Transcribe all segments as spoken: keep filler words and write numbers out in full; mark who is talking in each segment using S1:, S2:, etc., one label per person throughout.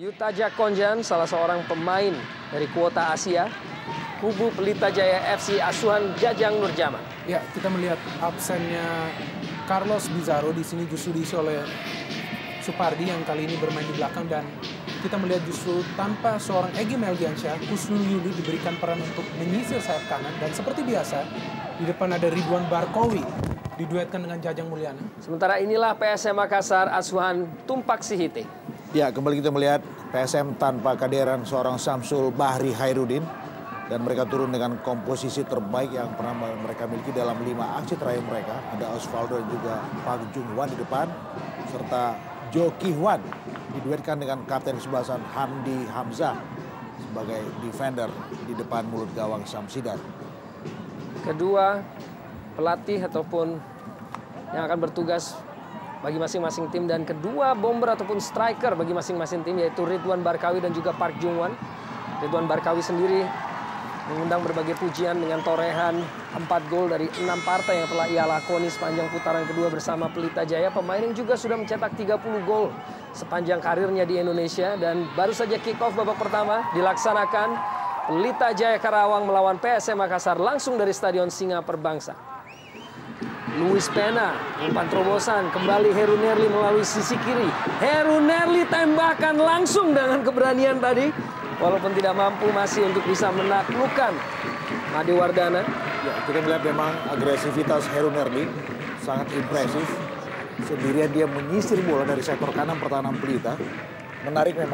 S1: Yuta Jakkonjan, salah seorang pemain dari kuota Asia, kubu Pelita Jaya F C asuhan Jajang Nurjaman.
S2: Ya, kita melihat absennya Carlos Bizarro di sini justru diisi oleh Supardi yang kali ini bermain di belakang, dan kita melihat justru tanpa seorang Egy Melgiansyah, Kusnul Yuli diberikan peran untuk menyisir sayap kanan, dan seperti biasa di depan ada Ridwan Barkowi diduetkan dengan Jajang Mulyana.
S1: Sementara inilah P S M Makassar asuhan Tumpak Sihite.
S3: Ya, kembali kita melihat P S M tanpa kehadiran seorang Samsul Bahri Hairudin, dan mereka turun dengan komposisi terbaik yang pernah mereka miliki dalam lima aksi terakhir mereka. Ada Osvaldo dan juga Park Jung Hwan di depan, serta Jo Ki Hwan diduetkan dengan kapten kesebelasan Hamdi Hamzah sebagai defender di depan mulut gawang Samsidar.
S1: Kedua pelatih ataupun yang akan bertugas bagi masing-masing tim, dan kedua bomber ataupun striker bagi masing-masing tim, yaitu Ridwan Barkawi dan juga Park Jung Hwan. Ridwan Barkawi sendiri mengundang berbagai pujian dengan torehan empat gol dari enam partai yang telah ia lakoni sepanjang putaran kedua bersama Pelita Jaya. Pemain yang juga sudah mencetak tiga puluh gol sepanjang karirnya di Indonesia, dan baru saja kick off babak pertama dilaksanakan Pelita Jaya Karawang melawan P S M Makassar langsung dari Stadion Singa Perbangsa. Luis Pena, umpan terobosan, kembali Heru Nerli melalui sisi kiri. Heru Nerli tembakan langsung dengan keberanian tadi, walaupun tidak mampu masih untuk bisa menaklukkan Made Wardana.
S3: Ya, kita melihat memang agresivitas Heru Nerli sangat impresif. Sendirian dia menyisir bola dari sektor kanan pertahanan Pelita. Menarik memang.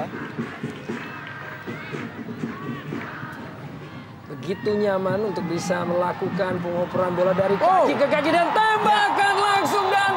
S1: Begitu nyaman untuk bisa melakukan pengoperan bola dari kaki oh. ke kaki dan tembakan langsung dan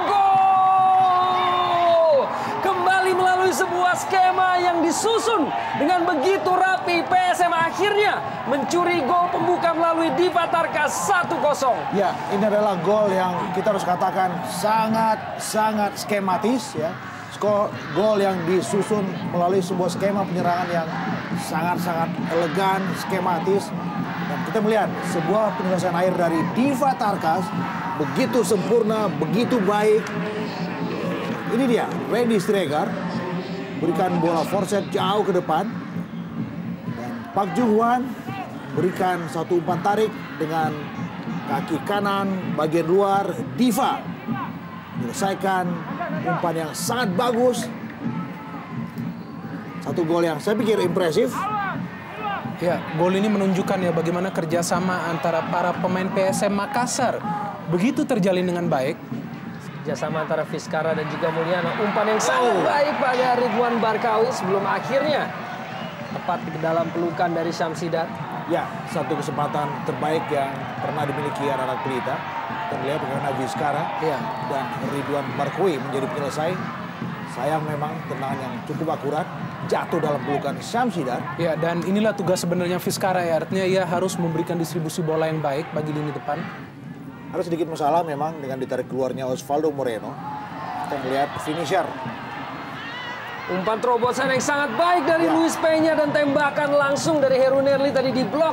S1: gol! Kembali melalui sebuah skema yang disusun dengan begitu rapi, P S M akhirnya mencuri gol pembuka melalui Diva Tarkas satu kosong.
S3: Ya, ini adalah gol yang kita harus katakan sangat-sangat skematis ya. Skor gol yang disusun melalui sebuah skema penyerangan yang sangat-sangat elegan, skematis. Dan kita melihat sebuah penyelesaian air dari Diva Tarkas begitu sempurna, begitu baik. Ini dia, Randy Stregar berikan bola forset jauh ke depan. Dan Park Jung Hwan berikan satu umpan tarik dengan kaki kanan bagian luar. Diva menyelesaikan umpan yang sangat bagus. Satu gol yang saya pikir impresif.
S2: Ya, gol ini menunjukkan ya bagaimana kerjasama antara para pemain P S M Makassar begitu terjalin dengan baik.
S1: Kerjasama antara Fiskara dan juga Mulyana. Umpan yang sangat oh. baik pada Ridwan Barkawi sebelum akhirnya tepat ke dalam pelukan dari Samsidar.
S3: Ya, satu kesempatan terbaik yang pernah dimiliki anak-anak Pelita. Kita melihat bagaimana Fiskara ya. dan Ridwan Barkawi menjadi penyelesai. Sayang memang tendangan yang cukup akurat, jatuh dalam pelukan Samsidar.
S2: Ya, dan inilah tugas sebenarnya Fiskara ya, artinya ia harus memberikan distribusi bola yang baik bagi lini depan.
S3: Ada sedikit masalah memang dengan ditarik keluarnya Osvaldo Moreno. Kita melihat finisher.
S1: Umpan terobosan yang sangat baik dari ya. Luis Peña, dan tembakan langsung dari Heru Nerli tadi di blok.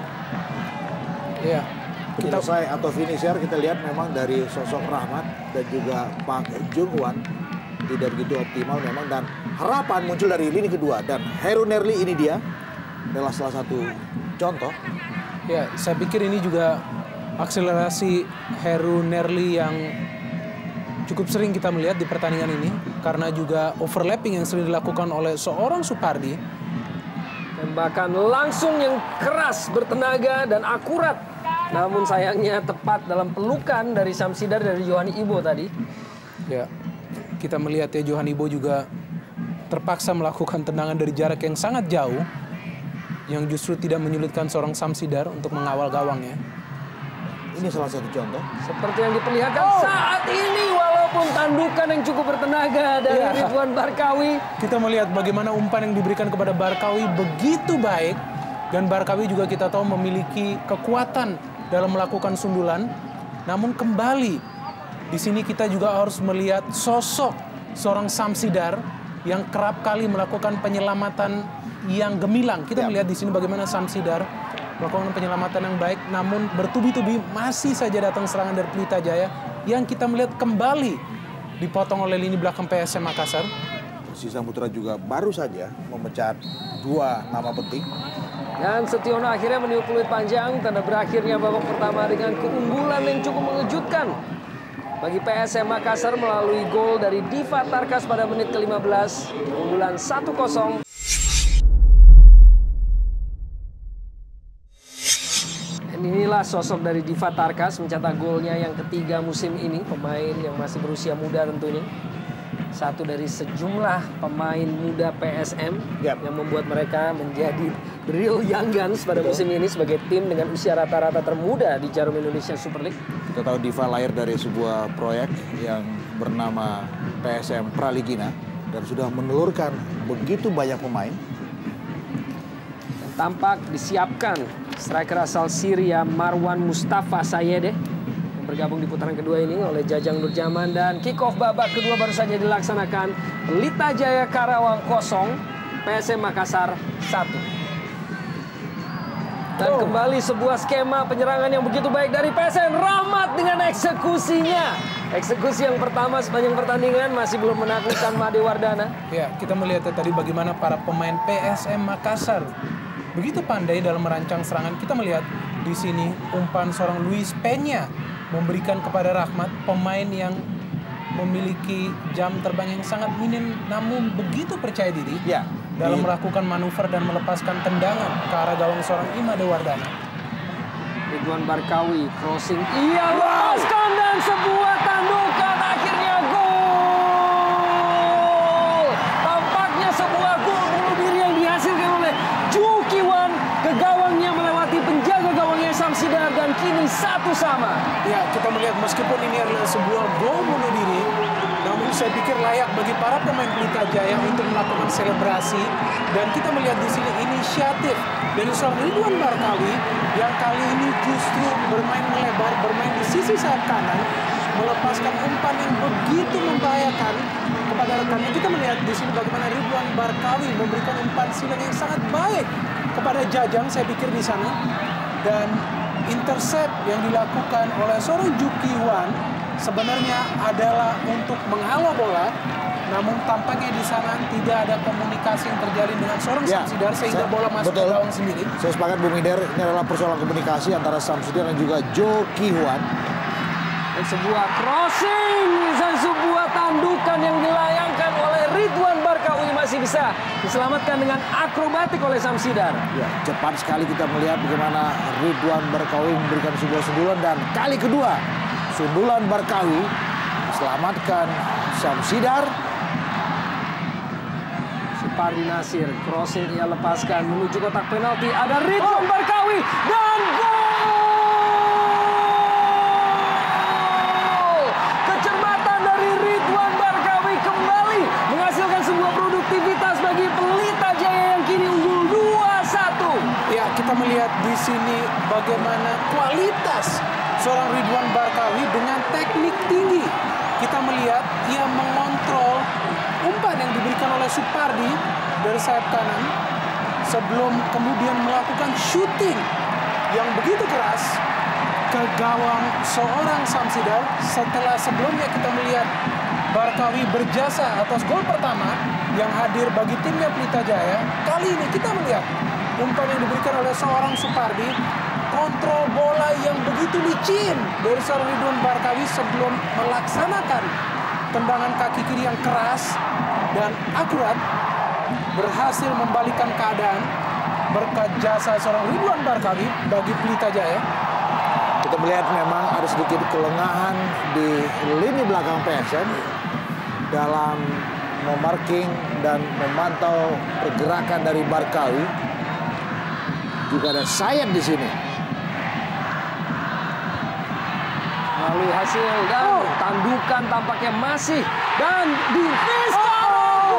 S2: Ya,
S3: kita selesai atau finisher kita lihat memang dari sosok Rahmat dan juga Park Jung Hwan tidak begitu optimal memang, dan harapan muncul dari lini kedua, dan Heru Nerli ini dia adalah salah satu contoh.
S2: Ya, saya pikir ini juga akselerasi Heru Nerli yang cukup sering kita melihat di pertandingan ini, karena juga overlapping yang sering dilakukan oleh seorang Supardi.
S1: Tembakan langsung yang keras, bertenaga dan akurat, namun sayangnya tepat dalam pelukan dari Samsidar dari Yohani Ibo tadi.
S2: Ya, kita melihat ya Yohani Ibo juga terpaksa melakukan tendangan dari jarak yang sangat jauh, yang justru tidak menyulitkan seorang Samsidar untuk mengawal gawangnya.
S3: Ini salah satu contoh.
S1: Seperti yang diperlihatkan oh. saat ini, walaupun tandukan yang cukup bertenaga dari ya. Ridwan Barkawi.
S2: Kita melihat bagaimana umpan yang diberikan kepada Barkawi begitu baik, dan Barkawi juga kita tahu memiliki kekuatan dalam melakukan sundulan. Namun kembali di sini kita juga harus melihat sosok seorang Samsidar yang kerap kali melakukan penyelamatan yang gemilang. Kita ya. melihat di sini bagaimana Samsidar melakukan penyelamatan yang baik, namun bertubi-tubi masih saja datang serangan dari Pelita Jaya yang kita melihat kembali dipotong oleh lini belakang P S M Makassar.
S3: Si Samudra juga baru saja memecat dua nama penting.
S1: Dan Setiono akhirnya meniup peluit panjang, tanda berakhirnya babak pertama dengan keunggulan yang cukup mengejutkan bagi P S M Makassar melalui gol dari Diva Tarkas pada menit ke lima belas, keunggulan satu kosong. Dan inilah sosok dari Diva Tarkas mencetak golnya yang ketiga musim ini, pemain yang masih berusia muda tentunya. Satu dari sejumlah pemain muda P S M yep. yang membuat mereka menjadi real young guns pada Betul. musim ini sebagai tim dengan usia rata-rata termuda di Jarum Indonesia Super League.
S3: Kita tahu Diva lahir dari sebuah proyek yang bernama P S M Praligina dan sudah menelurkan begitu banyak pemain.
S1: Dan tampak disiapkan striker asal Syria Marwan Mustafa Sayede bergabung di putaran kedua ini oleh Jajang Nurjaman, dan kick off babak kedua baru saja dilaksanakan. Pelita Jaya Karawang kosong, P S M Makassar satu. Dan oh. kembali sebuah skema penyerangan yang begitu baik dari P S M. Rahmat dengan eksekusinya. Eksekusi yang pertama sepanjang pertandingan masih belum menaklukkan Made Wardana.
S2: Ya, kita melihat tadi bagaimana para pemain P S M Makassar begitu pandai dalam merancang serangan. Kita melihat di sini umpan seorang Luis Peña memberikan kepada Rahmat, pemain yang memiliki jam terbang yang sangat minim namun begitu percaya diri ya, dalam iya. melakukan manuver dan melepaskan tendangan ke arah gawang seorang Made Wardana.
S1: Ridwan Barkawi crossing, ia lepaskan dan sebuah tandukan, akhirnya gol. Tampaknya sebuah gol bunuh diri yang dihasilkan oleh Ju Kiwan ke gawangnya melewati penjaga gawangnya Samsidar, dan kini satu sama.
S2: Ya, kita melihat meskipun ini adalah sebuah gol bunuh diri, namun saya pikir layak bagi para pemain Pelita Jaya untuk melakukan selebrasi. Dan kita melihat di sini inisiatif dari seorang Ridwan Barkawi yang kali ini justru bermain melebar, bermain di sisi sayap kanan, melepaskan umpan yang begitu membahayakan kepada rekannya. Kita melihat di sini bagaimana Ridwan Barkawi memberikan umpan silang yang sangat baik kepada Jajang, saya pikir di sana. Dan intercept yang dilakukan oleh seorang Ju Kiwan sebenarnya adalah untuk menghalau bola, namun tampaknya di sana tidak ada komunikasi yang terjalin dengan seorang ya, Samsidar sehingga saya, bola masuk betul. ke gawang sendiri.
S3: Saya sepakat Bu Mider, ini adalah persoalan komunikasi antara Samsidar dan juga Ju Kiwan.
S1: Dan sebuah crossing dan sebuah tandukan yang dilayangkan oleh Ridwan Barkawi masih bisa diselamatkan dengan akrobatik oleh Samsidar.
S3: Ya, cepat sekali kita melihat bagaimana Ridwan Barkawi memberikan sebuah sundulan, dan kali kedua sundulan Barkawi diselamatkan Samsidar.
S1: Supardi Nasir crossing ia lepaskan menuju kotak penalti, ada Ridwan oh. Barkawi dan gol. Kecermatan dari Ridwan Barkawi kembali menghasilkan sebuah produktivitas bagi Pelita Jaya yang kini unggul dua satu.
S2: Ya, kita melihat di sini bagaimana kualitas seorang Ridwan Barkawi dengan teknik tinggi. Kita melihat ia mengontrol umpan yang diberikan oleh Supardi dari sayap kanan sebelum kemudian melakukan shooting yang begitu keras ke gawang seorang Samsidar. Setelah sebelumnya kita melihat Barkawi berjasa atas gol pertama yang hadir bagi timnya Pelita Jaya, kali ini kita melihat umpan yang diberikan oleh seorang Supardi, kontrol bola yang begitu licin dari seorang Ridwan Barkawi sebelum melaksanakan tendangan kaki kiri yang keras dan akurat, berhasil membalikkan keadaan berkat jasa seorang Ridwan Barkawi bagi Pelita Jaya.
S3: Kita melihat memang ada sedikit kelengahan di lini belakang P S M dalam memarking dan memantau pergerakan dari Barkawi. Juga ada Sayed di sini.
S1: Lalu hasil dan oh. tandukan tampaknya masih, dan di Vizcarra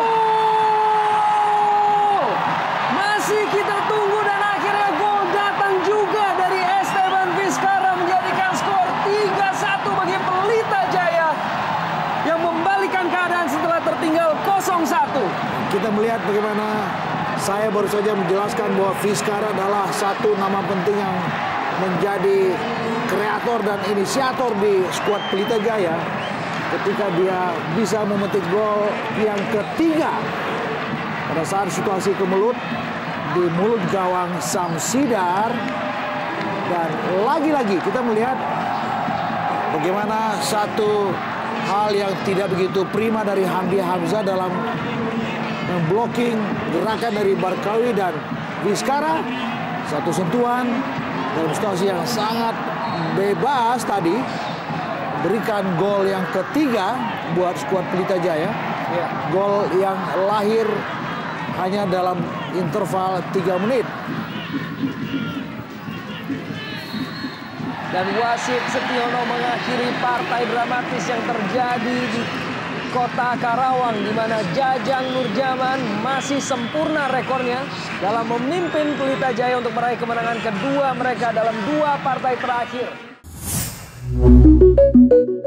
S1: oh. masih kita tunggu, dan akhirnya gol datang juga dari Esteban Vizcarra menjadikan skor tiga satu bagi Pelita Jaya yang membalikan keadaan setelah tertinggal nol satu.
S3: Kita melihat bagaimana saya baru saja menjelaskan bahwa Vizcarra adalah satu nama penting yang menjadi kreator dan inisiator di skuad Pelita Jaya. ketika dia bisa memetik gol yang ketiga pada saat situasi kemelut di mulut gawang Samsidar. Dan lagi-lagi kita melihat bagaimana satu hal yang tidak begitu prima dari Hamdi Hamzah dalam memblocking gerakan dari Barkawi dan Vizcara. Satu sentuhan dalam situasi yang sangat bebas tadi berikan gol yang ketiga buat skuad Pelita Jaya. Ya, gol yang lahir hanya dalam interval tiga menit.
S1: Dan wasit Setiono mengakhiri partai dramatis yang terjadi di Kota Karawang, di mana Jajang Nurjaman masih sempurna rekornya dalam memimpin Pelita Jaya untuk meraih kemenangan kedua mereka dalam dua partai terakhir.